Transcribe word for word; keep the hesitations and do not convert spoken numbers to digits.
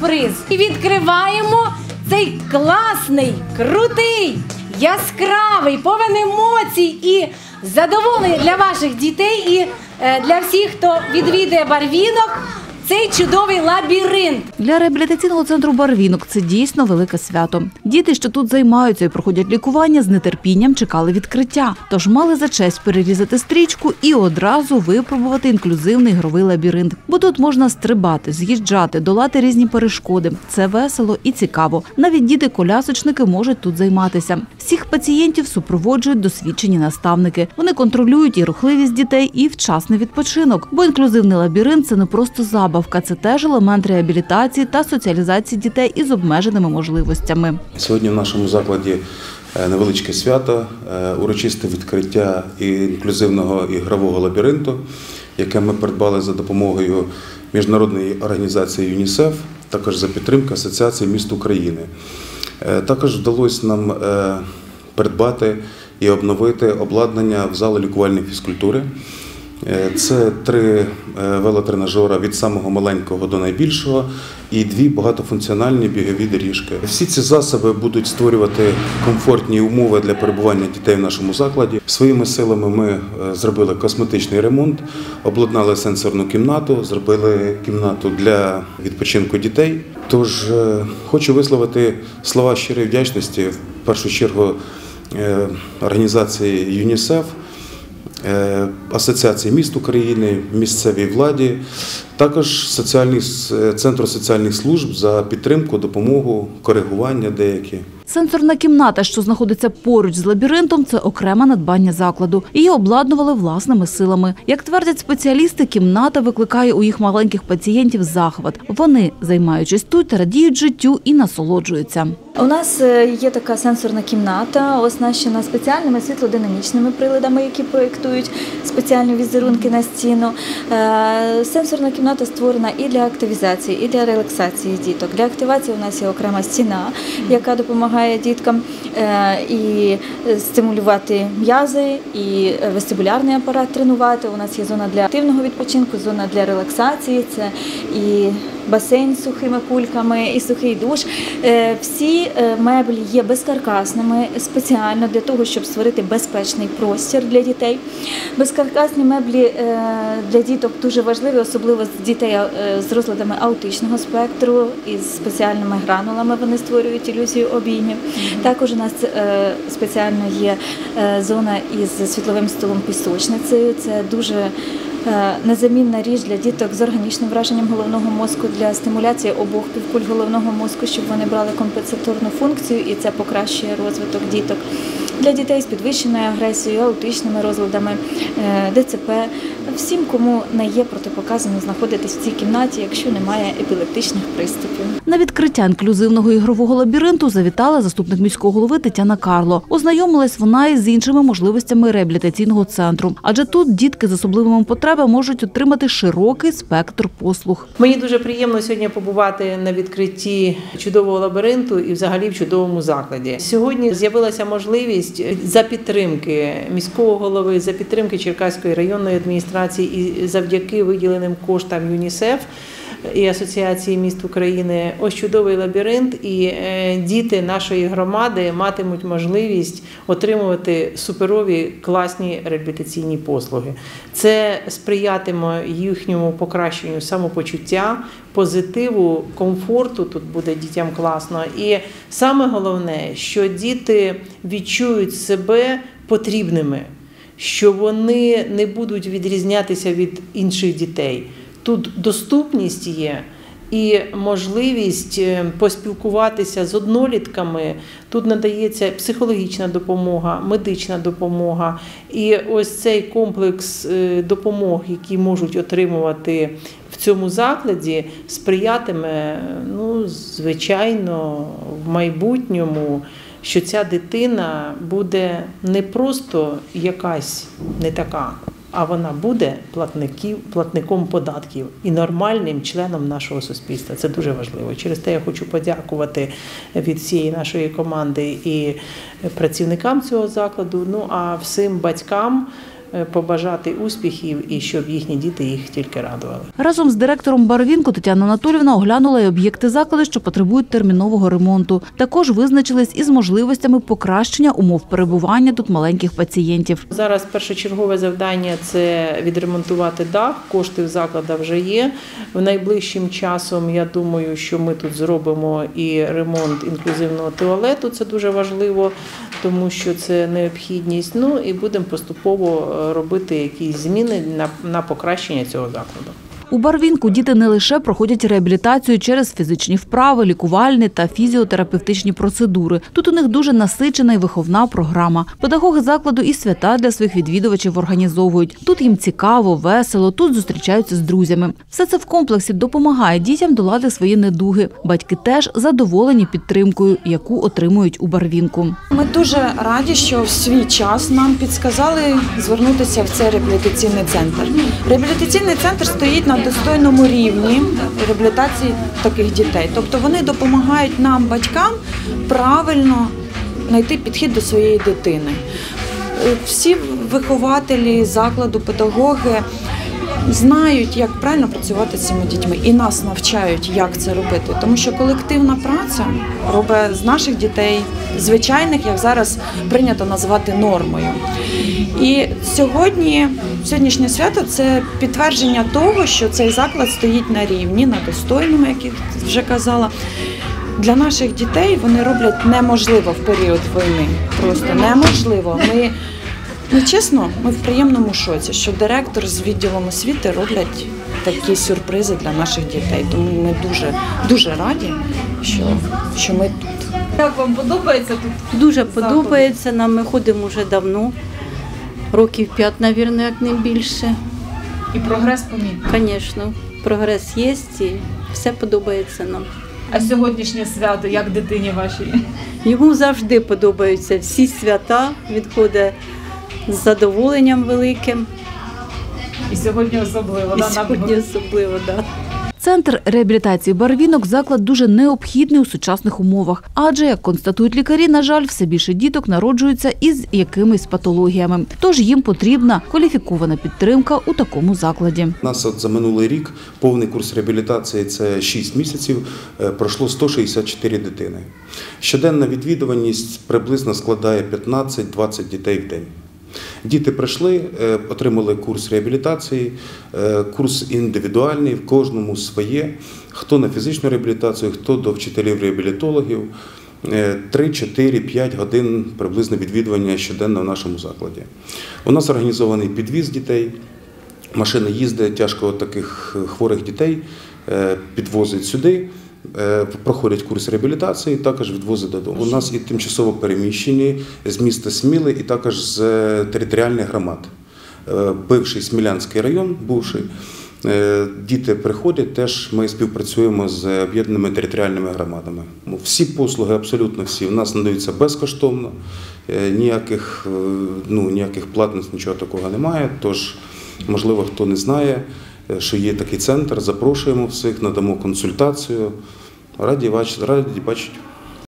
сюрприз. І відкриваємо цей класний, крутий, яскравий, повен емоцій і задоволення для ваших дітей і для всіх, хто відвідує Барвінок, цей чудовий лабіринт. Для реабілітаційного центру «Барвінок» це дійсно велике свято. Діти, що тут займаються і проходять лікування, з нетерпінням чекали відкриття. Тож мали за честь перерізати стрічку і одразу випробувати інклюзивний ігровий лабіринт. Бо тут можна стрибати, з'їжджати, долати різні перешкоди. Це весело і цікаво. Навіть діти-колясочники можуть тут займатися. Всіх пацієнтів супроводжують досвідчені наставники. Вони контролюють і рухливість дітей, і вчасний відпочинок. Бо інклюзивний лабіринт – це не просто забавка. Це теж елемент реабілітації та соціалізації дітей із обмеженими можливостями. Сьогодні в нашому закладі невеличке свято, урочисте відкриття інклюзивного ігрового лабіринту, яке ми придбали за допомогою міжнародної організації ЮНІСЕФ, також за підтримки Асоціації міст України. Також вдалося нам придбати і обновити обладнання в залі лікувальної фізкультури. Це три велотренажера від самого маленького до найбільшого і дві багатофункціональні бігові доріжки. Всі ці засоби будуть створювати комфортні умови для перебування дітей в нашому закладі. Своїми силами ми зробили косметичний ремонт, обладнали сенсорну кімнату, зробили кімнату для відпочинку дітей. Тож хочу висловити слова щирої вдячності, в першу чергу, організації ЮНІСЕФ, Асоціації міст України, місцевій владі, також соціальний, Центру соціальних служб за підтримку, допомогу, коригування деякі. Сенсорна кімната, що знаходиться поруч з лабіринтом, це окреме надбання закладу. Її обладнували власними силами. Як твердять спеціалісти, кімната викликає у їх маленьких пацієнтів захват. Вони, займаючись тут, радіють життю і насолоджуються. У нас є така сенсорна кімната, оснащена спеціальними світлодинамічними приладами, які проєктують спеціальні візерунки на стіну. Сенсорна кімната створена і для активізації, і для релаксації діток. Для активації у нас є окрема стіна, яка допомагає діткам і стимулювати м'язи, і вестибулярний апарат тренувати. У нас є зона для активного відпочинку, зона для релаксації, це і басейн з сухими кульками, і сухий душ. Всі меблі є безкаркасними спеціально для того, щоб створити безпечний простір для дітей. Безкаркасні меблі для діток дуже важливі, особливо з дітей з розладами аутичного спектру, із спеціальними гранулами вони створюють ілюзію обіймів. Також у нас спеціально є зона із світловим столом-пісочницею. Це дуже незамінна річ для діток з органічним враженням головного мозку, для стимуляції обох півкуль головного мозку, щоб вони брали компенсаторну функцію, і це покращує розвиток діток. Для дітей з підвищеною агресією, аутичними розладами, ДЦП. Всім, кому не є протипоказано знаходитись в цій кімнаті, якщо немає епілептичних приступів. На відкриття інклюзивного ігрового лабіринту завітала заступник міського голови Тетяна Карло. Ознайомилась вона із іншими можливостями реабілітаційного центру. Адже тут дітки з особливими потребами можуть отримати широкий спектр послуг. Мені дуже приємно сьогодні побувати на відкритті чудового лабіринту і взагалі в чудовому закладі. Сьогодні з'явилася можливість за підтримки міського голови, за підтримки Черкаської районної адміністрації і завдяки виділеним коштам ЮНІСЕФ і Асоціації міст України, ось чудовий лабіринт, і діти нашої громади матимуть можливість отримувати суперові, класні реабілітаційні послуги. Це сприятиме їхньому покращенню самопочуття, позитиву, комфорту, тут буде дітям класно. І саме головне, що діти відчують себе потрібними, що вони не будуть відрізнятися від інших дітей. Тут доступність є і можливість поспілкуватися з однолітками. Тут надається психологічна допомога, медична допомога. І ось цей комплекс допомог, які можуть отримувати в цьому закладі, сприятиме, ну, звичайно, в майбутньому, що ця дитина буде не просто якась не така, а вона буде платників, платником податків і нормальним членом нашого суспільства. Це дуже важливо. Через те я хочу подякувати від всієї нашої команди і працівникам цього закладу, ну а всім батькам, побажати успіхів і щоб їхні діти їх тільки радували. Разом з директором Барвінку Тетяна Анатоліївна оглянула й об'єкти закладу, що потребують термінового ремонту. Також визначились із можливостями покращення умов перебування тут маленьких пацієнтів. Зараз першочергове завдання – це відремонтувати дах. Кошти в закладу вже є. В найближчим часом, я думаю, що ми тут зробимо і ремонт інклюзивного туалету. Це дуже важливо, тому що це необхідність. Ну і будемо поступово робити якісь зміни на, на покращення цього закладу. У Барвінку діти не лише проходять реабілітацію через фізичні вправи, лікувальні та фізіотерапевтичні процедури. Тут у них дуже насичена і виховна програма. Педагоги закладу і свята для своїх відвідувачів організовують. Тут їм цікаво, весело, тут зустрічаються з друзями. Все це в комплексі допомагає дітям долати свої недуги. Батьки теж задоволені підтримкою, яку отримують у Барвінку. Ми дуже раді, що в свій час нам підсказали звернутися в цей реабілітаційний центр. Реабілітаційний центр стоїть на достойному рівні реабілітації таких дітей. Тобто вони допомагають нам, батькам, правильно знайти підхід до своєї дитини. Всі вихователі закладу, педагоги знають, як правильно працювати з цими дітьми і нас навчають, як це робити. Тому що колективна праця робить з наших дітей звичайних, як зараз прийнято називати, нормою. І сьогодні, сьогоднішнє свято – це підтвердження того, що цей заклад стоїть на рівні, на достойному, як я вже казала. Для наших дітей вони роблять неможливо в період війни. Просто неможливо. Ми, ну, чесно, ми в приємному шоці, що директор з відділом освіти роблять такі сюрпризи для наших дітей. Тому ми дуже, дуже раді, що, що ми тут. Як вам подобається тут? Дуже подобається нам, ми ходимо вже давно, років п'ять, мабуть, як не більше. І прогрес помітний. Звісно, прогрес є і все подобається нам. А сьогоднішнє свято, як дитині вашій? Йому завжди подобаються всі свята, відходить з задоволенням великим. І сьогодні особливо. І сьогодні особливо, так. Да. Центр реабілітації Барвінок – заклад дуже необхідний у сучасних умовах. Адже, як констатують лікарі, на жаль, все більше діток народжуються із якимись патологіями. Тож їм потрібна кваліфікована підтримка у такому закладі. У нас от за минулий рік повний курс реабілітації – це шість місяців, пройшло сто шістдесят чотири дитини. Щоденна відвідуваність приблизно складає п'ятнадцять-двадцять дітей в день. Діти прийшли, отримали курс реабілітації, курс індивідуальний, в кожному своє. Хто на фізичну реабілітацію, хто до вчителів-реабілітологів. три, чотири, п'ять годин приблизно відвідування щоденно в нашому закладі. У нас організований підвіз дітей, машина їздить, тяжко таких хворих дітей підвозить сюди. Проходять курс реабілітації, також відвозять додому. У нас і тимчасово переміщені з міста Сміли, і також з територіальних громад. Бивший Смілянський район, бувший. Діти приходять, теж ми співпрацюємо з об'єднаними територіальними громадами. Всі послуги, абсолютно всі, у нас надаються безкоштовно, ніяких, ну, ніяких платних, нічого такого немає. Тож, можливо, хто не знає, що є такий центр, запрошуємо всіх, надамо консультацію. Раді бачити.